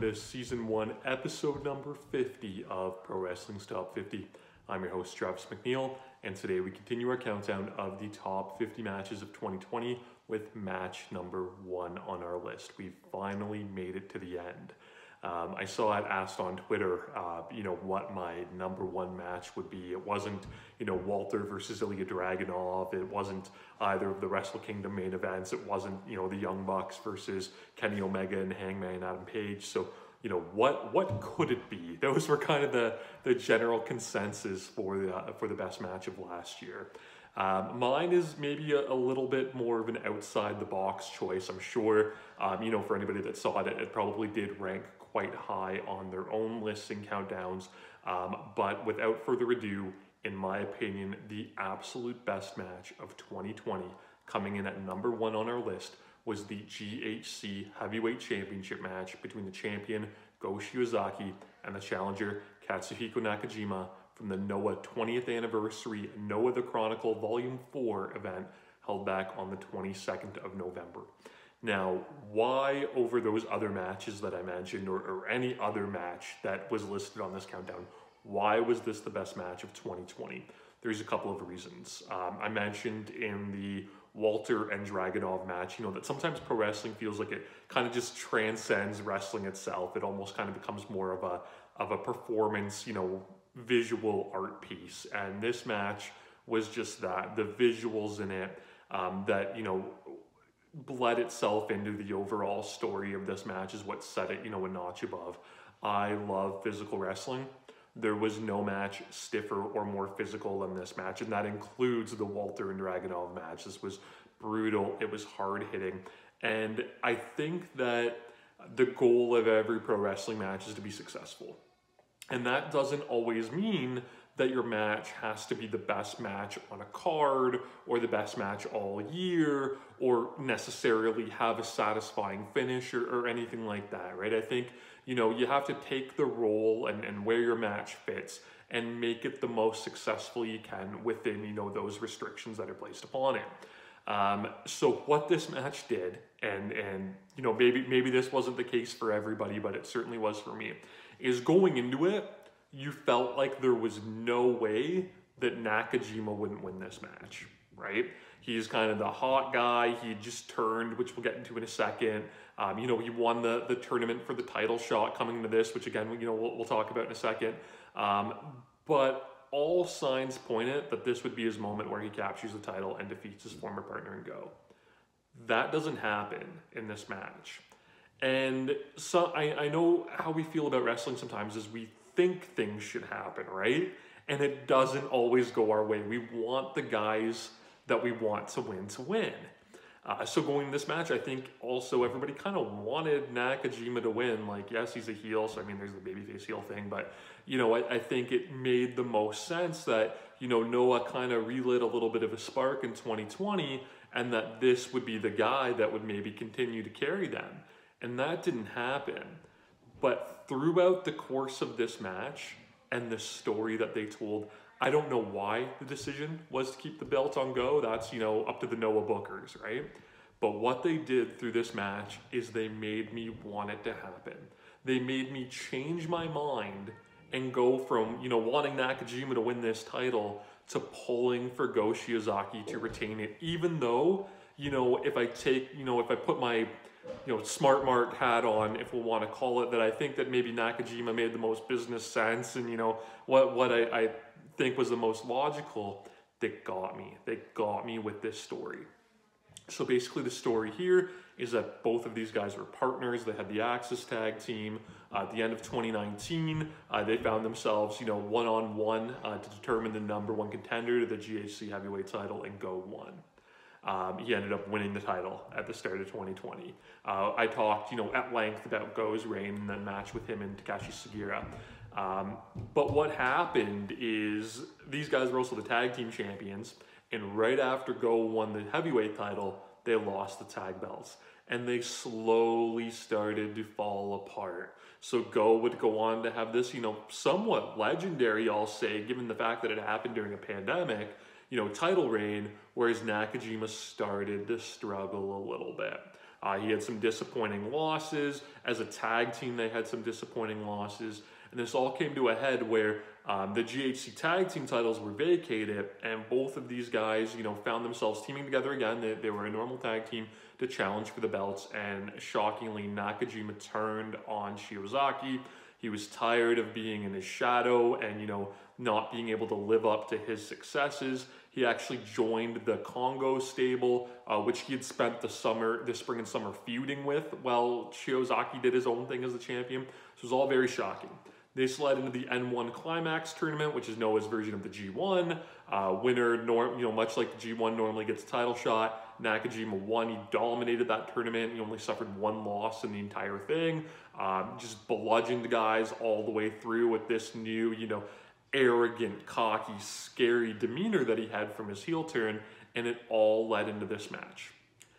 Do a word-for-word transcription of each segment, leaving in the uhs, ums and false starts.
to season one, episode number fifty of Pro Wrestling's Top fifty. I'm your host, Travis McNeil, and today we continue our countdown of the top fifty matches of twenty twenty with match number one on our list. We've finally made it to the end. Um, I saw it asked on Twitter, uh, you know, what my number one match would be. It wasn't, you know, Walter versus Ilya Dragunov. It wasn't either of the Wrestle Kingdom main events. It wasn't, you know, the Young Bucks versus Kenny Omega and Hangman Adam Page. So, you know, what what could it be? Those were kind of the the general consensus for the uh, for the best match of last year. Um, mine is maybe a, a little bit more of an outside the box choice. I'm sure, um, you know, for anybody that saw it, it probably did rank quite high on their own lists and countdowns. Um, but without further ado, in my opinion, the absolute best match of twenty twenty, coming in at number one on our list, was the G H C Heavyweight Championship match between the champion Go Shiozaki and the challenger Katsuhiko Nakajima from the Noah twentieth Anniversary Noah the Chronicle Volume four event held back on the twenty-second of November. Now, why over those other matches that I mentioned, or, or any other match that was listed on this countdown, why was this the best match of twenty twenty? There's a couple of reasons. Um, I mentioned in the Walter and Dragunov match, you know, that sometimes pro wrestling feels like it kind of just transcends wrestling itself. It almost kind of becomes more of a, of a performance, you know, visual art piece. And this match was just that. The visuals in it um, that, you know, bled itself into the overall story of this match is what set it, you know, a notch above. I love physical wrestling. There was no match stiffer or more physical than this match, and that includes the Walter and Dragunov match. This was brutal. It was hard hitting. And I think that the goal of every pro wrestling match is to be successful. And that doesn't always mean that your match has to be the best match on a card or the best match all year or necessarily have a satisfying finish or, or anything like that, right? I think, you know, you have to take the role and, and where your match fits and make it the most successful you can within, you know, those restrictions that are placed upon it. Um, so what this match did, and, and you know, maybe, maybe this wasn't the case for everybody, but it certainly was for me, is going into it, you felt like there was no way that Nakajima wouldn't win this match, right? He's kind of the hot guy. He just turned, which we'll get into in a second. Um, you know, he won the, the tournament for the title shot coming into this, which again, you know, we'll, we'll talk about in a second. Um, but all signs pointed that this would be his moment where he captures the title and defeats his former partner in Go. That doesn't happen in this match. And so I, I know how we feel about wrestling sometimes is we think things should happen, right? And it doesn't always go our way. We want the guys that we want to win to win. Uh, so going to this match, I think also everybody kind of wanted Nakajima to win. Like, yes, he's a heel, so I mean, there's the babyface heel thing, but, you know, I, I think it made the most sense that, you know, Noah kind of relit a little bit of a spark in twenty twenty, and that this would be the guy that would maybe continue to carry them. And that didn't happen. But throughout the course of this match and the story that they told, I don't know why the decision was to keep the belt on Go. That's, you know, up to the Noah bookers, right? But what they did through this match is they made me want it to happen. They made me change my mind and go from, you know, wanting Nakajima to win this title to pulling for Go Shiozaki to retain it. Even though, you know, if I take, you know, if I put my, you know, smart mark hat on, if we want to call it, that I think that maybe Nakajima made the most business sense and, you know, what, what I, I think was the most logical, they got me. They got me with this story. So basically the story here is that both of these guys were partners. They had the Axis tag team. Uh, at the end of twenty nineteen, uh, they found themselves, you know, one-on-one uh, to determine the number one contender to the G H C heavyweight title, and Go won. Um, he ended up winning the title at the start of twenty twenty. Uh, I talked, you know, at length about Go's reign and then match with him and Takashi Sugiura. Um, but what happened is these guys were also the tag team champions, and right after Go won the heavyweight title, they lost the tag belts, and they slowly started to fall apart. So Go would go on to have this, you know, somewhat legendary, I'll say, given the fact that it happened during a pandemic, you know, title reign, whereas Nakajima started to struggle a little bit. Uh, he had some disappointing losses. As a tag team, they had some disappointing losses. And this all came to a head where um, the G H C tag team titles were vacated, and both of these guys, you know, found themselves teaming together again. They, they were a normal tag team to challenge for the belts, and shockingly, Nakajima turned on Shiozaki. He was tired of being in his shadow and, you know, not being able to live up to his successes. He actually joined the Kongo stable, uh, which he had spent the summer, the spring and summer feuding with, while Shiozaki did his own thing as the champion. So it was all very shocking. This led into the N one Climax tournament, which is Noah's version of the G one. Uh, winner, norm, you know, much like the G one normally gets a title shot, Nakajima won. He dominated that tournament. He only suffered one loss in the entire thing. Um, just bludgeoned the guys all the way through with this new, you know, arrogant, cocky, scary demeanor that he had from his heel turn, and it all led into this match.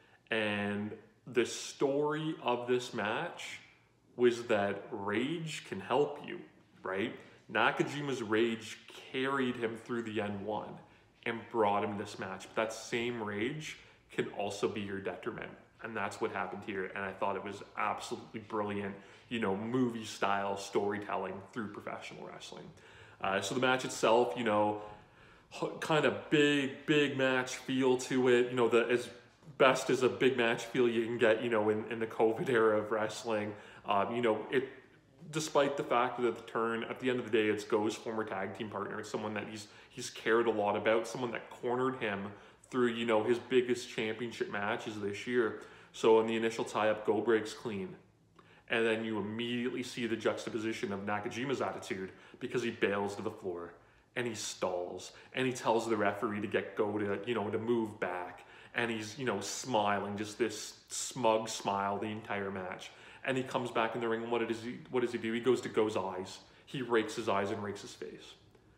And the story of this match was that rage can help you, right? Nakajima's rage carried him through the N one and brought him this match. But that same rage can also be your detriment. And that's what happened here. And I thought it was absolutely brilliant, you know, movie-style storytelling through professional wrestling. Uh, so the match itself, you know, kind of big, big match feel to it. You know, the as best as a big match feel you can get, you know, in, in the COVID era of wrestling. Um, you know, it, despite the fact that the turn, at the end of the day, it's Go's former tag team partner. It's someone that he's he's cared a lot about, someone that cornered him through, you know, his biggest championship matches this year. So in the initial tie-up, Go breaks clean. And then you immediately see the juxtaposition of Nakajima's attitude because he bails to the floor and he stalls and he tells the referee to get Go to, you know, to move back. And he's, you know, smiling, just this smug smile the entire match. And he comes back in the ring, and what does he, what does he do? He goes to Go's eyes. He rakes his eyes and rakes his face.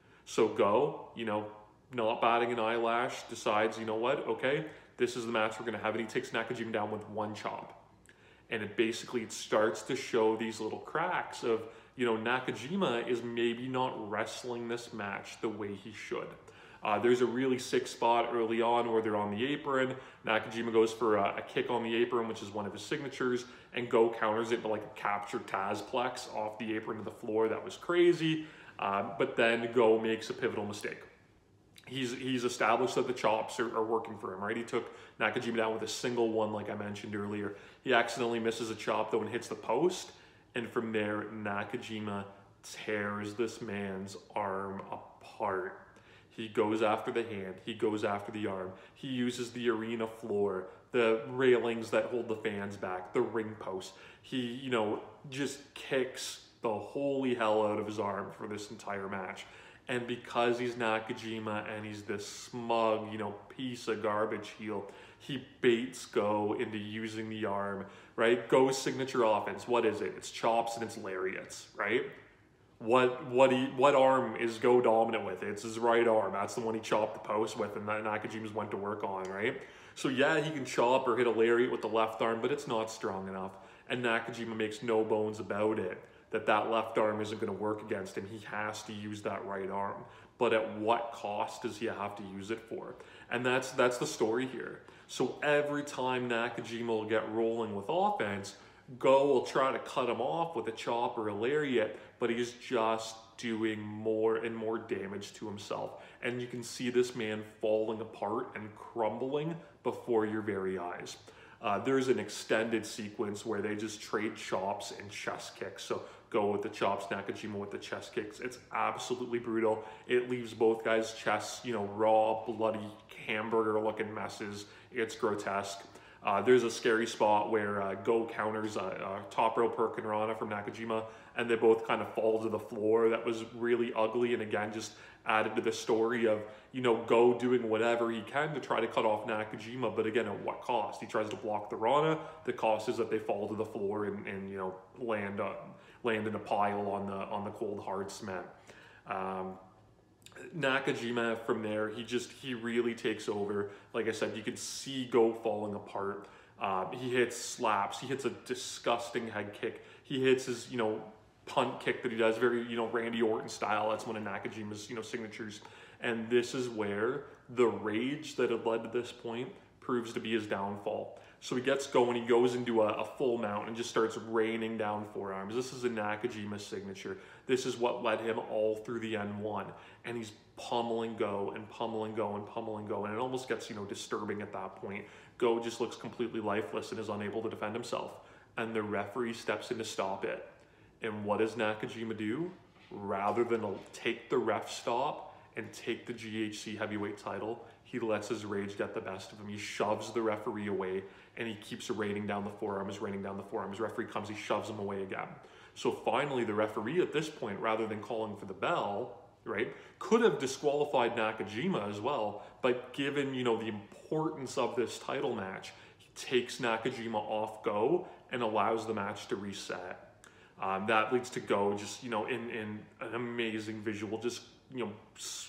So Go, you know, not batting an eyelash, decides, you know what, okay, this is the match we're going to have. And he takes Nakajima down with one chop. And it basically it starts to show these little cracks of, you know, Nakajima is maybe not wrestling this match the way he should. Uh, there's a really sick spot early on where they're on the apron. Nakajima goes for a, a kick on the apron, which is one of his signatures, and Go counters it to like a captured Tazplex off the apron to the floor. That was crazy. Um, but then Go makes a pivotal mistake. He's, he's established that the chops are, are working for him, right? He took Nakajima down with a single one, like I mentioned earlier. He accidentally misses a chop, though, and hits the post. And from there, Nakajima tears this man's arm apart. He goes after the hand. He goes after the arm. He uses the arena floor, the railings that hold the fans back, the ring post. He, you know, just kicks the holy hell out of his arm for this entire match. And because he's Nakajima and he's this smug, you know, piece of garbage heel, he baits Go into using the arm, right? Go's signature offense, what is it? It's chops and it's lariats, right? What what he what arm is Go dominant with? It's his right arm. That's the one he chopped the post with, and that Nakajima's went to work on, right? So yeah, he can chop or hit a lariat with the left arm, but it's not strong enough. And Nakajima makes no bones about it that that left arm isn't going to work against him. He has to use that right arm. But at what cost does he have to use it for? And that's that's the story here. So every time Nakajima will get rolling with offense, Go will try to cut him off with a chop or a lariat, but he's just doing more and more damage to himself. And you can see this man falling apart and crumbling before your very eyes. Uh, there's an extended sequence where they just trade chops and chest kicks. So Go with the chops, Nakajima with the chest kicks. It's absolutely brutal. It leaves both guys' chests, you know, raw, bloody, hamburger-looking messes. It's grotesque. Uh, there's a scary spot where uh, Go counters a, a top rope Hurricanrana from Nakajima, and they both kind of fall to the floor. That was really ugly, and again, just added to the story of, you know, Go doing whatever he can to try to cut off Nakajima, but again, at what cost? He tries to block the Rana. The cost is that they fall to the floor and, and you know, land uh, land in a pile on the on the cold hard cement. Um, Nakajima from there, he just, he really takes over. Like I said, you could see Go falling apart. Uh, he hits slaps. He hits a disgusting head kick. He hits his, you know, punt kick that he does, very, you know, Randy Orton style. That's one of Nakajima's, you know, signatures. And this is where the rage that had led to this point proves to be his downfall. So he gets going, he goes into a, a full mount and just starts raining down forearms. This is a Nakajima signature. This is what led him all through the N one. And he's pummeling Go and pummeling Go and pummeling Go. And it almost gets, you know, disturbing at that point. Go just looks completely lifeless and is unable to defend himself. And the referee steps in to stop it. And what does Nakajima do? Rather than take the ref stop and take the G H C heavyweight title, he lets his rage get the best of him. He shoves the referee away and he keeps raining down the forearms, raining down the forearms. Referee comes, he shoves him away again. So finally the referee at this point, rather than calling for the bell, right, could have disqualified Nakajima as well, but given, you know, the importance of this title match, he takes Nakajima off Go and allows the match to reset. Um, that leads to Go just, you know, in, in an amazing visual, just, you know,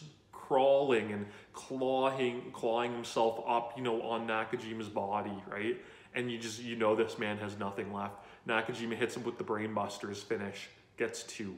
crawling and clawing, clawing himself up, you know, on Nakajima's body, right? And you just, you know, this man has nothing left. Nakajima hits him with the Brainbusters finish, gets two.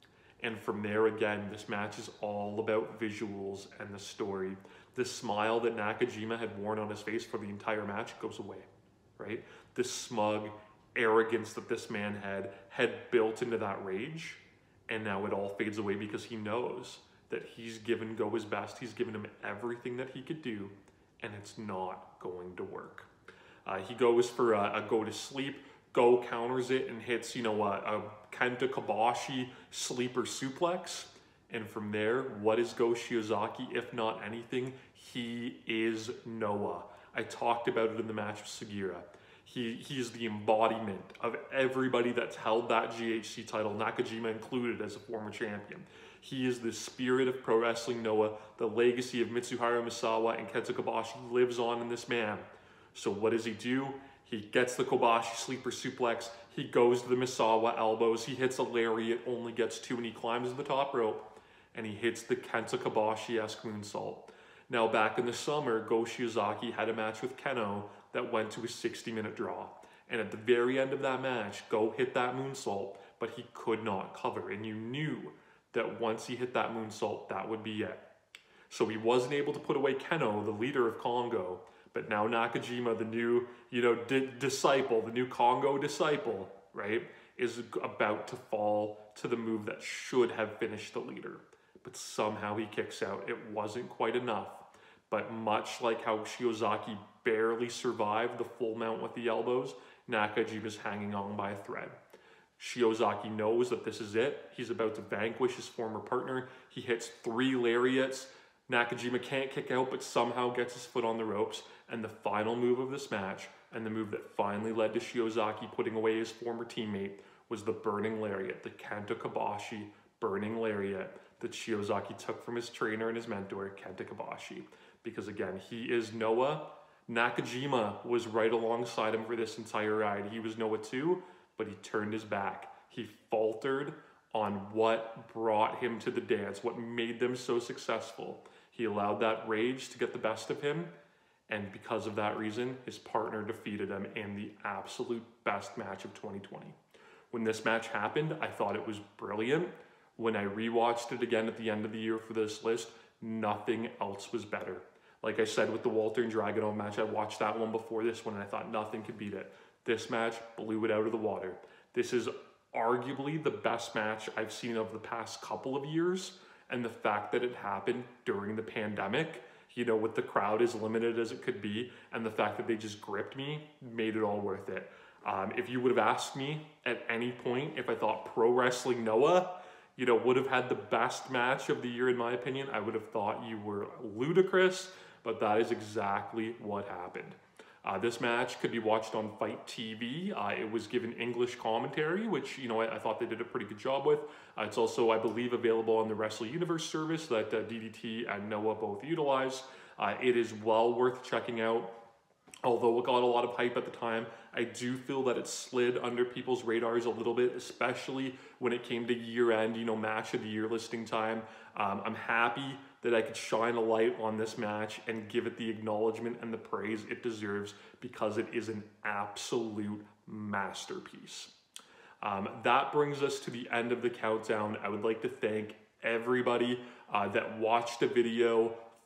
And from there again, this match is all about visuals and the story. The smile that Nakajima had worn on his face for the entire match goes away, right? This smug arrogance that this man had, had built into that rage, and now it all fades away because he knows that he's given Go his best. He's given him everything that he could do, and it's not going to work. Uh, he goes for a, a go to sleep. Go counters it and hits, you know, a, a Kenta Kobashi sleeper suplex. And from there, what is Go Shiozaki? If not anything, he is Noah. I talked about it in the match with Sugiura. He, he is the embodiment of everybody that's held that G H C title, Nakajima included as a former champion. He is the spirit of pro wrestling Noah. The legacy of Mitsuharu Misawa and Kenta Kobashi lives on in this man. So what does he do? He gets the Kobashi sleeper suplex. He goes to the Misawa elbows. He hits a lariat, only gets two, and he climbs the top rope. And he hits the Kenta Kobashi-esque moonsault. Now back in the summer, Go Shiozaki had a match with Kenoh that went to a sixty minute draw. And at the very end of that match, Go hit that moonsault, but he could not cover. And you knew that once he hit that moonsault, that would be it. So he wasn't able to put away Kenoh, the leader of Kongo. But now Nakajima, the new, you know, di disciple, the new Kongo disciple, right, is about to fall to the move that should have finished the leader. But somehow he kicks out. It wasn't quite enough. But much like how Shiozaki barely survived the full mount with the elbows, Nakajima's hanging on by a thread. Shiozaki knows that this is it. He's about to vanquish his former partner. He hits three lariats. Nakajima can't kick out, but somehow gets his foot on the ropes. And the final move of this match, and the move that finally led to Shiozaki putting away his former teammate, was the burning lariat, the Kenta Kobashi burning lariat that Shiozaki took from his trainer and his mentor, Kenta Kobashi. Because again, he is Noah. Nakajima was right alongside him for this entire ride. He was Noah too, but he turned his back. He faltered on what brought him to the dance, what made them so successful. He allowed that rage to get the best of him, and because of that reason, his partner defeated him in the absolute best match of twenty twenty. When this match happened, I thought it was brilliant. When I rewatched it again at the end of the year for this list, nothing else was better. Like I said with the Walter and Dragunov match, I watched that one before this one and I thought nothing could beat it. This match blew it out of the water. This is arguably the best match I've seen of the past couple of years, and the fact that it happened during the pandemic, you know, with the crowd as limited as it could be, and the fact that they just gripped me, made it all worth it. Um, if you would have asked me at any point if I thought Pro Wrestling Noah, you know, would have had the best match of the year, in my opinion, I would have thought you were ludicrous, but that is exactly what happened. Uh, this match could be watched on Fight T V. Uh, it was given English commentary, which, you know, I, I thought they did a pretty good job with. Uh, it's also, I believe, available on the Wrestle Universe service that uh, D D T and Noah both utilize. Uh, it is well worth checking out. Although it got a lot of hype at the time, I do feel that it slid under people's radars a little bit, especially when it came to year-end, you know, match of the year listing time. Um, I'm happy that I could shine a light on this match and give it the acknowledgement and the praise it deserves, because it is an absolute masterpiece. Um, that brings us to the end of the countdown. I would like to thank everybody uh, that watched the video,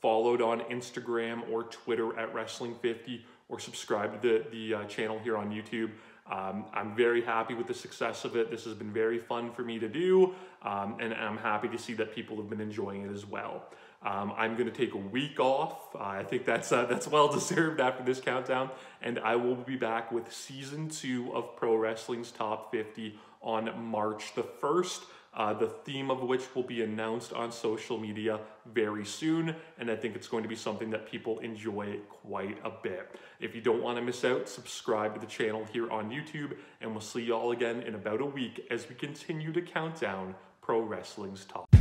followed on Instagram or Twitter at Wrestling fifty, or subscribe to the, the uh, channel here on YouTube. Um, I'm very happy with the success of it. This has been very fun for me to do, um, and I'm happy to see that people have been enjoying it as well. Um, I'm going to take a week off. Uh, I think that's uh, that's well deserved after this countdown, and I will be back with season two of Pro Wrestling's Top fifty on March the first. Uh, the theme of which will be announced on social media very soon, and I think it's going to be something that people enjoy quite a bit. If you don't want to miss out, subscribe to the channel here on YouTube, and we'll see you all again in about a week as we continue to count down Pro Wrestling's Top.